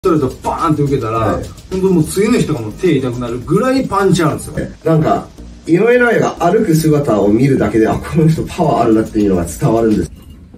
ストレートバーンって受けたら、はい、本当にもう次の日とかも手痛くなるぐらいパンチあるんですよ。 なんか井上尚弥が歩く姿を見るだけで、あ、この人パワーあるなっていうのが伝わるんです。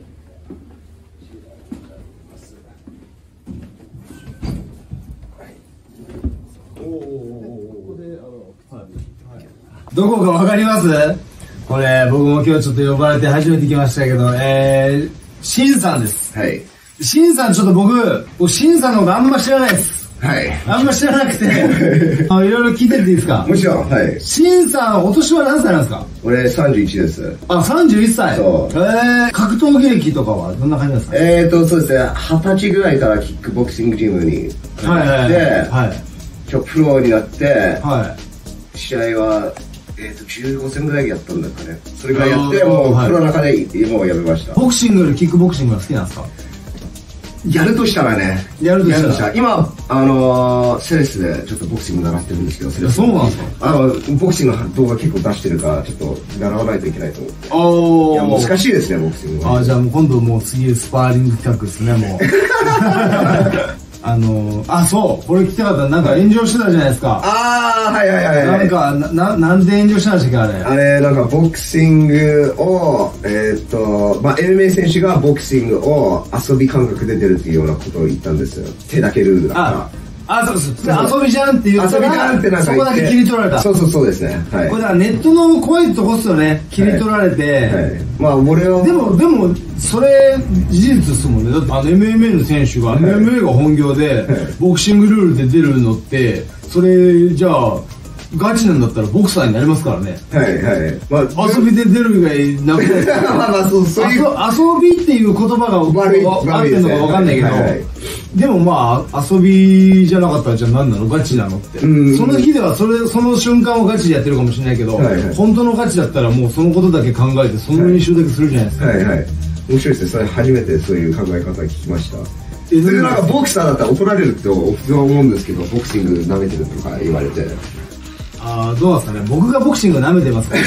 どこかわかります？これ僕も今日ちょっと呼ばれて初めて来ましたけど、シンさんです。 はい。 シンさんちょっと僕シンさんのことあんま知らないです。 はい。 あんま知らなくて、いろいろ聞いてっていいですか？ もちろん、はい。 シンさん、お年は何歳なんですか？ 俺31です。 あ、31歳。 そう。 格闘技歴とかはどんな感じですか？ そうですね、20歳ぐらいからキックボクシングジムに入って、はい。今日プロになって、はい。試合は、15戦ぐらいやったんだかね。それからやって、もうプロの中でもうやめました。 ボクシングよりキックボクシングが好きなんですか？ やるとしたらね。 やるとしたら。 今、セレスでちょっとボクシング習ってるんですけど、セレス。 そうなんですか？ ボクシングの動画結構出してるから、ちょっと習わないといけないと思って。 いや、 難しいですね、ボクシングは。 じゃあもう今度もう次スパーリング企画ですね、もう。そう、これ聞きたかった。なんか炎上してたじゃないですか。 はいはいはい。 なんか、なんで炎上したんでしたっけ、 あれ、なんかボクシングを、MMA 選手がボクシングを遊び感覚で出るっていうようなことを言ったんですよ。手だけルールだから。そうです。遊びじゃんって言ったら、遊びじゃんってなんかそこだけ切り取られた。 そうですね。はい。 これだからネットの怖いとこっすよね。切り取られて。はい。 まあ俺は。 でも、それ、事実ですもんね。だってMMA の選手が、MMA が本業で、ボクシングルールで出るのって、それ、じゃあ、ガチなんだったらボクサーになりますからね。 はいはい。 まあ、遊びで出る以外なくないですか？ まあそういう。 遊びっていう言葉が合ってるのかわかんないけど、でもまあ、遊びじゃなかったらじゃあ何なの？ガチなのって。その日ではその瞬間をガチでやってるかもしれないけど、本当のガチだったらもうそのことだけ考えて、その練習だけするじゃないですか。 はいはい。面白いですね。それ初めてそういう考え方聞きました。それなんかボクサーだったら怒られるって普通は思うんですけど、ボクシング舐めてるとか言われて。 どうなんですかね。僕がボクシングを舐めてますから。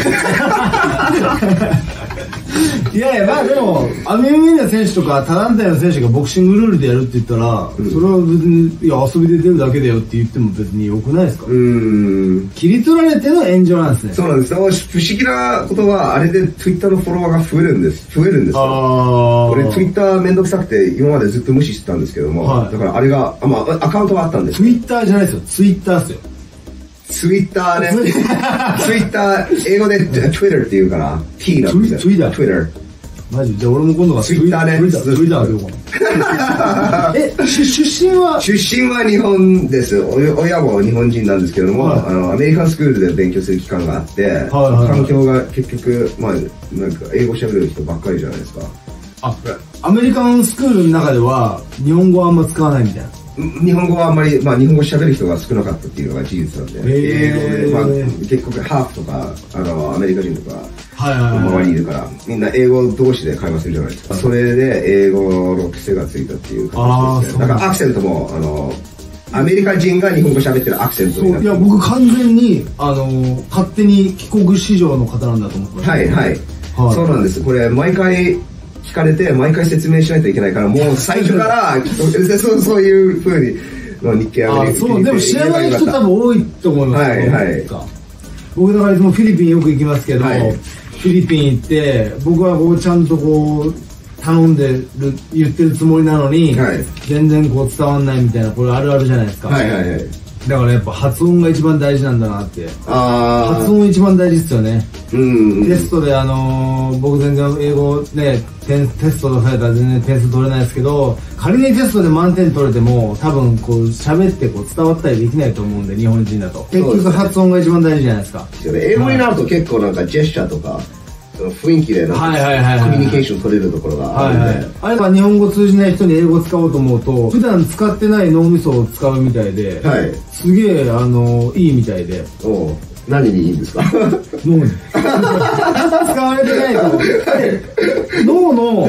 いやいや、まあでも、MMA の選手とか他団体の選手がボクシングルールでやるって言ったら、それは別に、いや、遊びで出るだけだよって言っても別に良くないですか？切り取られての炎上なんですね。 そうなんです。不思議なことは、あれで Twitter のフォロワーが増えるんですよ。俺 Twitter めんどくさくて今までずっと無視してたんですけども、だからあれが、アカウントはあったんです。 Twitter じゃないですよ。Twitter ですよ。 ツイッターね。ツイッター、英語で Twitter って言うから、T なんですよ。 Twitter。マジ？じゃあ俺も今度はツイッターね。 Twitter で言おうかな。出身は日本です。親も日本人なんですけれども、アメリカンスクールで勉強する期間があって、環境が結局、なんか英語喋れる人ばっかりじゃないですか。 アメリカンスクールの中では、日本語はあんま使わないみたいな。 日本語はあんまり、日本語喋る人が少なかったっていうのが事実なんで、英語で、結局ハーフとか、アメリカ人とか、周りにいるから、みんな英語同士で会話するじゃないですか。それで英語の癖がついたっていう感じですね。だからアクセントも、アメリカ人が日本語喋ってるアクセントになってる。 いや、僕完全に、勝手に帰国子女の方なんだと思ってました。 はいはい。そうなんです。これ、毎回、聞かれて毎回説明しないといけないから、もう最初からそういう風に日系アメリカそう、でも知らない人多分多いと思います。 はいはい。 僕だからいつもフィリピンよく行きますけど、フィリピン行って僕はちゃんと頼んでる言ってるつもりなのに、全然伝わんないみたいな、これあるあるじゃないですか。 はいはいはい。 だからやっぱ発音が一番大事なんだなって。発音一番大事ですよね。テストで僕全然英語ね、テスト出されたら全然点数取れないですけど、仮にテストで満点取れても多分喋って伝わったりできないと思うんで、日本人だと。結局発音が一番大事じゃないですか。 英語になると結構なんかジェスチャーとか、雰囲気でなんかコミュニケーション取れるところがあるんで、 あれは日本語通じない人に英語使おうと思うと普段使ってない脳みそを使うみたいで、すげえいいみたいで。 何にいいんですか？ 脳に使われてないと脳の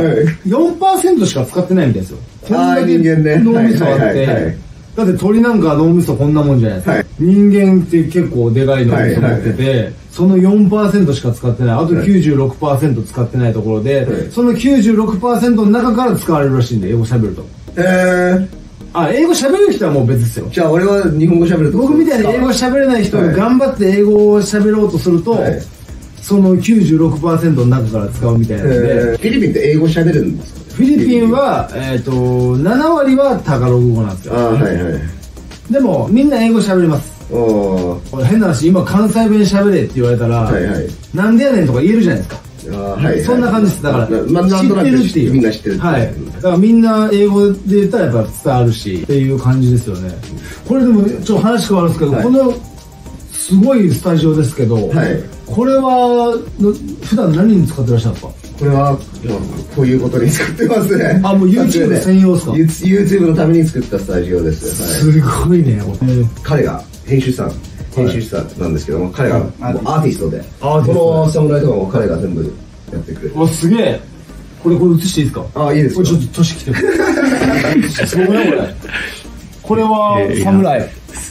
4% しか使ってないみたいですよ。こんだけ脳みそあって、だって鳥なんか脳みそこんなもんじゃないですか。人間って結構でかい脳みそ持ってて、その 4% しか使ってない。あと 96% 使ってないところで、その 96% の中から使われるらしいんで、英語喋ると。 英語喋る人はもう別ですよ。 じゃあ俺は日本語喋ると。 僕みたいに英語喋れない人が頑張って英語を喋ろうとすると、その 96% の中から使うみたいなので。 フィリピンって英語喋るんですか？ フィリピンは、7割はタガログ語なんですよ。でも、みんな英語喋れます。変な話、今関西弁喋れって言われたら、なんでやねんとか言えるじゃないですか。そんな感じです。だから、知ってるっていう。 みんな知ってる。 はい。だからみんな英語で言ったらやっぱ伝わるし、っていう感じですよね。これでも、ちょっと話変わるんですけど、この、すごいスタジオですけど、これは、普段何に使ってらっしゃるんですか？ これは、こういうことに使ってますね。 もう YouTube 専用ですか？ YouTube のために作ったスタジオです。 すごいね。 彼が編集者なんですけども、彼がアーティストで、このサムライとかも彼が全部やってくれる。 すげえ。これ映していいですか？ いいですか？ これちょっと年来てる。すごいね、これ。これは、サムライ。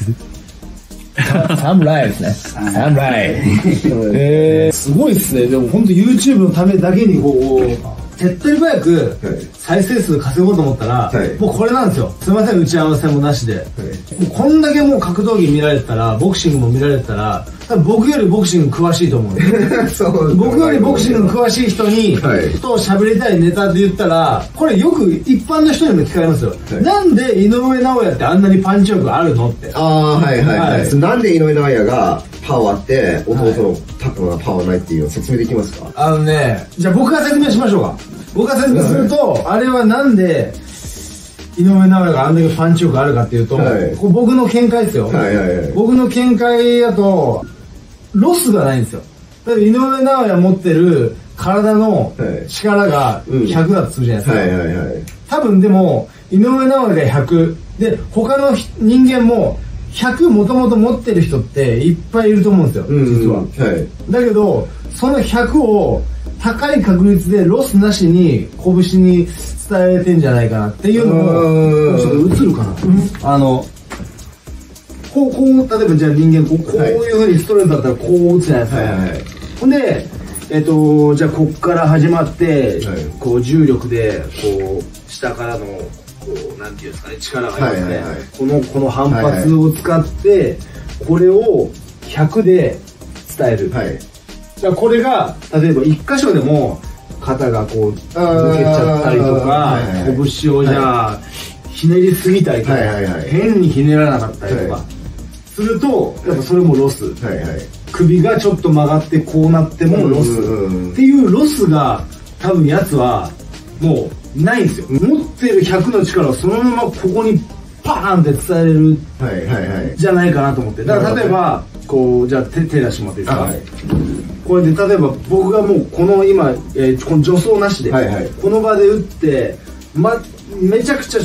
サムライですね。サムライ。すごいっすね。でも本当 YouTube のためだけに手っ取り早く再生数稼ごうと思ったら、もうこれなんですよ。すいません、打ち合わせもなしで。もうこんだけもう格闘技見られてたら、ボクシングも見られてたら、多分僕よりボクシング詳しいと思うんですよ。僕よりボクシング詳しい人に、と喋りたいネタで言ったら、これよく一般の人にも聞かれますよ。なんで井上尚弥ってあんなにパンチ力あるのって。 なんで井上尚弥がパワーあって、弟のパワーないっていうのを説明できますか？ じゃあ僕が説明しましょうか。僕が説明すると、あれはなんで、井上尚弥があんだけパンチ力あるかっていうと、僕の見解ですよ。僕の見解だと、ロスがないんですよ。だって井上尚弥持ってる体の力が100だとするじゃないですか。多分でも、井上尚弥が100、で、他の人間も100もともと持ってる人っていっぱいいると思うんですよ、実は。だけど、その100を高い確率でロスなしに拳に伝えてんじゃないかなっていうのを、ちょっと映るかな。こう、例えばじゃあ人間こういうふうにストレートだったらこう打つじゃないですか。ほんで、じゃあこっから始まって、こう重力で、こう、下からの、こう、なんていうんですかね、力がありますね。この反発を使って、これを100で伝える。だからこれが、例えば一箇所でも、肩がこう、抜けちゃったりとか、拳をじゃあ、ひねりすぎたりとか、変にひねらなかったりとか、すると、やっぱそれもロス。首がちょっと曲がってこうなってもロス。っていうロスが、多分やつは、もう、ないんですよ。持ってる100の力をそのままここにパーンって伝えれる、じゃないかなと思って。だから例えば、こう、じゃあ手出してもらっていいですか？これで例えば僕がもうこの今、この助走なしで、この場で打って、めちゃくちゃ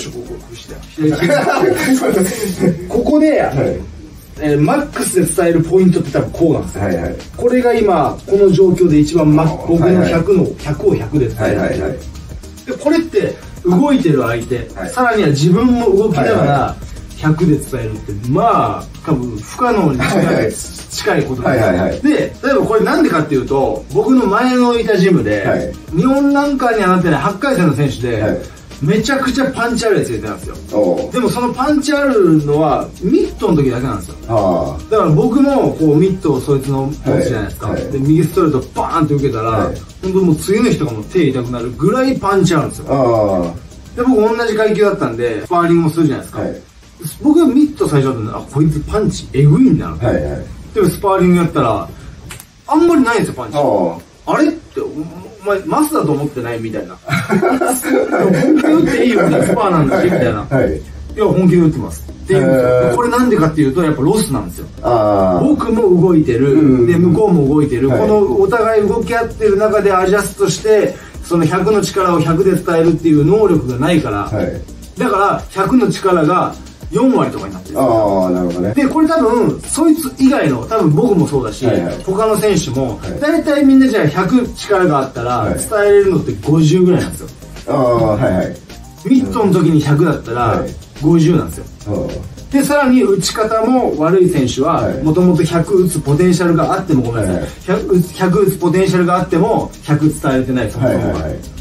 ここで、マックスで伝えるポイントって多分こうなんですよ。これが今この状況で一番僕の100を100で伝える。でこれって動いてる相手、さらには自分も動きながら100で伝えるってまあ多分不可能に近いことなんですよ。で例えばこれなんでかっていうと僕の前のいたジムで日本ランカーにはなってない8回戦の選手で。めちゃくちゃパンチあるやつ入れてたんですよ。でもそのパンチあるのはミットの時だけなんですよ。だから僕もこうミットをそいつの持つじゃないですか。で右ストレートバーンって受けたら本当もう次の日とかも手痛くなるぐらいパンチあるんですよ。で僕同じ階級だったんでスパーリングもするじゃないですか。僕がミット最初だったんでこいつパンチエグいんだな。でもスパーリングやったらあんまりないんですよパンチ。あれってお前マスだと思ってないみたいな。本気で打っていいよみたいなスパーなんだしみたいな。いや本気で打ってますっていうんですよ。これなんでかっていうとやっぱロスなんですよ。僕も動いてるで向こうも動いてる、このお互い動き合ってる中でアジャストしてその100の力を100で伝えるっていう能力がないから、だから100の力が4割とかになってる。なるほどね。で、これ多分、そいつ以外の、多分僕もそうだし、他の選手も、大体みんなじゃあ100力があったら、伝えれるのって50ぐらいなんですよ。ミットの時に100だったら、50なんですよ。で、さらに打ち方も悪い選手は、もともと100打つポテンシャルがあっても、ごめんなさい。100打つポテンシャルがあっても、100伝えれてないです。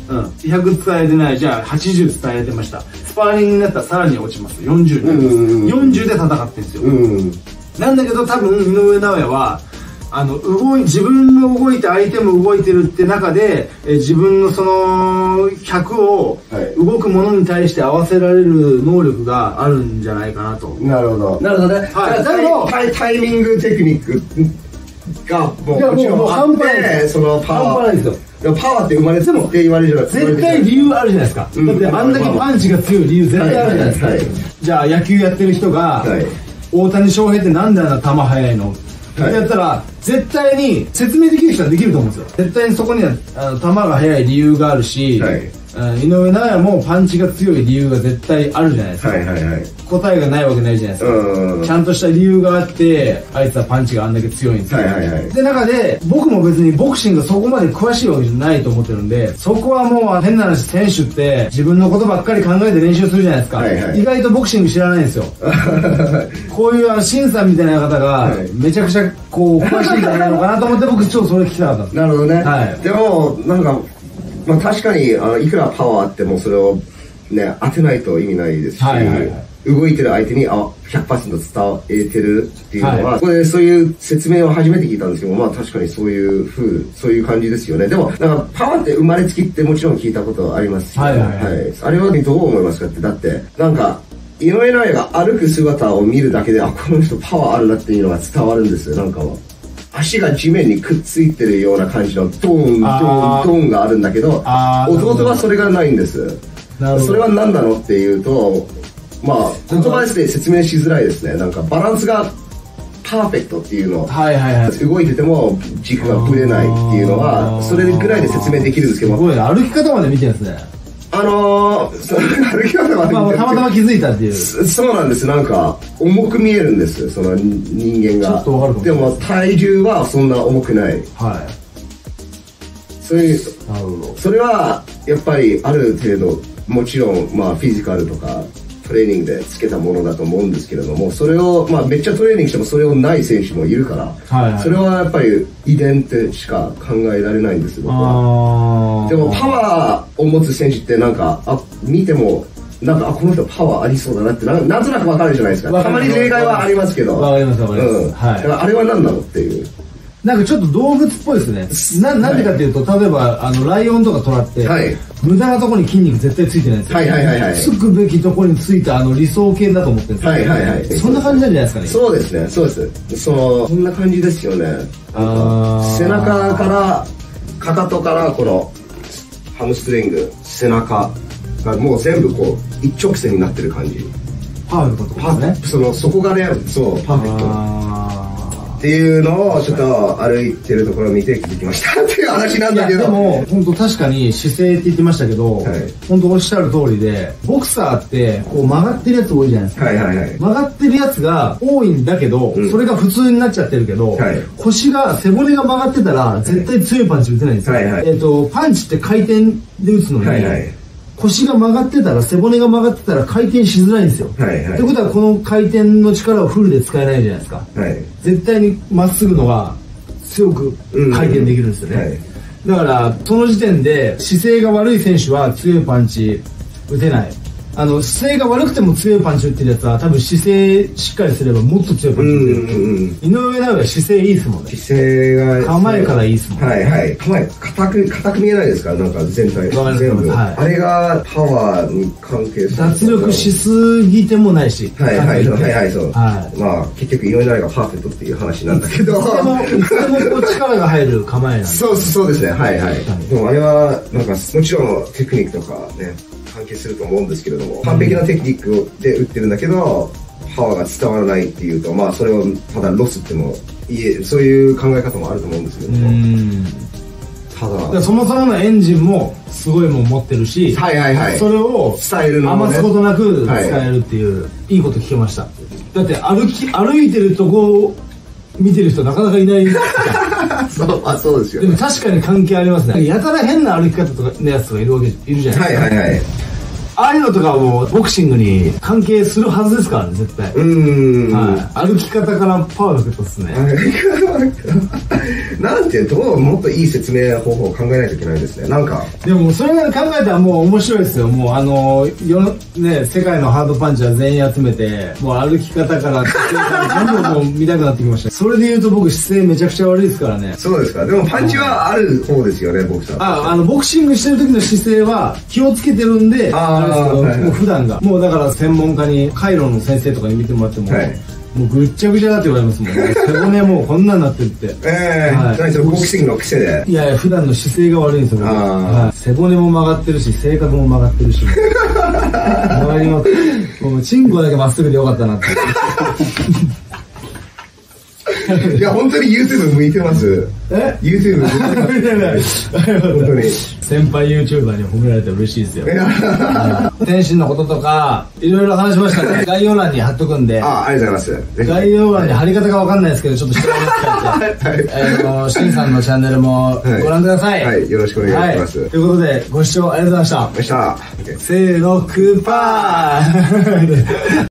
100伝えてない、じゃあ80伝えてました。スパーリングになったらさらに落ちます。40になります。40で戦ってるんですよ。なんだけど多分、井上尚弥は、自分も動いて相手も動いてるって中で、自分のその100を動くものに対して合わせられる能力があるんじゃないかなと。 なるほど。なるほどね。はい。だけど、タイミングテクニックがもちろん半端ない。そのパワー。半端ないですよ。パワーって生まれてもって言われるじゃないですか。 絶対理由あるじゃないですか。だってあんだけパンチが強い理由絶対あるじゃないですか。じゃあ野球やってる人が、大谷翔平ってなんであんな球速いのってやったら、絶対に説明できる人はできると思うんですよ。絶対にそこには球が速い理由があるし、井上尚弥もパンチが強い理由が絶対あるじゃないですか。答えがないわけないじゃないですか。ちゃんとした理由があって、あいつはパンチがあんだけ強いんですよ。で、中で、僕も別にボクシングそこまで詳しいわけじゃないと思ってるんで、そこはもう変な話、選手って自分のことばっかり考えて練習するじゃないですか。意外とボクシング知らないんですよ。こういうシンさんみたいな方が、めちゃくちゃこう、詳しいんじゃないのかなと思って僕ちょっとそれ聞きたかったんです。 なるほどね。でも、なんか、まあ確かにいくらパワーあってもそれをね当てないと意味ないですし、動いてる相手に100% 伝えてるっていうのは、これそういう説明を初めて聞いたんですけど、まあ確かにそういう感じですよね。でもなんかパワーって生まれつきってもちろん聞いたことありますし、あれはどう思いますかって、だってなんか井上尚弥が歩く姿を見るだけで、あ、この人パワーあるなっていうのが伝わるんですよ。なんかは足が地面にくっついてるような感じのドーンがあるんだけど、弟はそれがないんです。それは何なのっていうと、まあ言葉で説明しづらいですね。なんかバランスがパーフェクトっていうの、動いてても軸がぶれないっていうのはそれぐらいで説明できるんですけど、 すごい歩き方まで見てるんですね。 歩き方まで見てる、 たまたま気づいたっていう。 そうなんです。なんか重く見えるんです、その人間が。でも体重はそんな重くない。そういう、それはやっぱりある程度もちろんまあフィジカルとかトレーニングでつけたものだと思うんですけれども、それをまあめっちゃトレーニングしてもそれをない選手もいるから、それはやっぱり遺伝ってしか考えられないんですよ、僕は。でもパワーを持つ選手ってなんか見てもなんかこの人パワーありそうだなってなんとなくわかるじゃないですか。たまに例外はありますけど。 わかりますわかります。 だからあれは何なのっていう。 なんかちょっと動物っぽいですね。なんでかっていうと、例えばライオンとかトラって、無駄なところに筋肉絶対ついてないんですよ。つくべきところについた理想形だと思ってるんですよ。そんな感じなんじゃないですかね。 そうですね、そうです。そんな感じですよね。背中からかかとからこのハムストリング、背中がもう全部こう一直線になってる感じ。 パーフェクトですね。そこがね、そうパーフェクト。っていうのをちょっと歩いてるところを見て気づきましたっていう話なんだけど。 でも本当確かに姿勢って言ってましたけど、本当おっしゃる通りで、ボクサーってこう曲がってるやつ多いじゃないですか。曲がってるやつが多いんだけど、それが普通になっちゃってるけど、背骨が曲がってたら絶対強いパンチ打てないんですよ。パンチって回転で打つのに、腰が曲がってたら、背骨が曲がってたら回転しづらいんですよ。ということはこの回転の力をフルで使えないじゃないですか。絶対にまっすぐのが強く回転できるんですよね。だからその時点で姿勢が悪い選手は強いパンチ打てない。姿勢が悪くても強いパンチ打ってるやつは多分姿勢しっかりすればもっと強いパンチ打ってる。井上尚弥は姿勢いいですもんね。 姿勢が構えからいいですもんね。 構え硬く見えないですか、なんか全体全部。あれがパワーに関係する。 脱力しすぎてもないし。 そう。まあ結局井上尚弥がパーフェクトっていう話なんだけど。いつでもこう力が入る構えなんで。 そうですね。でもあれはなんかもちろんテクニックとかね関係すると思うんですけれども、完璧なテクニックで打ってるんだけどパワーが伝わらないっていうと、まあそれをただロスってもそういう考え方もあると思うんですけども、ただそもそものエンジンもすごいもん持ってるし、それを伝えるのも余すことなく使えるっていう、いいこと聞けました。だって歩いてるとこ見てる人なかなかいないそうですよ。 でも確かに関係ありますね。やたら変な歩き方とかのやつがいるじゃないですか。 ああいうのとかもボクシングに関係するはずですからね、絶対。はい。歩き方からパーフェクトですね。 なんて、もっといい説明方法を考えないといけないですね。なんか。 でも、それが考えたらもう面白いですよ。もう世界のハードパンチは全員集めて、もう歩き方から全部もう見たくなってきました。それで言うと僕姿勢めちゃくちゃ悪いですからね。 そうですか。でもパンチはある方ですよね、ボクサー。 ボクシングしてる時の姿勢は気をつけてるんで、あれですけど、もう普段が。もうだから専門家に、カイロの先生とかに見てもらっても、もうぐっちゃぐちゃだって言われますもんね。背骨もうこんなんなってるって。 何それボクシングの癖で。 いや、普段の姿勢が悪いんですよ。背骨も曲がってるし、性格も曲がってるし。周りも、もうチンコだけまっすぐでよかったなって。 いや、本当に YouTube 向いてます。YouTube 向いてない。本当に。 先輩 YouTuber に褒められて嬉しいですよ。天心のこととか、いろいろ話しましたね。概要欄に貼っとくんで。 ありがとうございます。 概要欄に貼り方がわかんないですけど、ちょっとしてもらいます。しんさんのチャンネルもご覧ください。 はい、よろしくお願いします。 ということで、ご視聴ありがとうございました。せーの、クーパー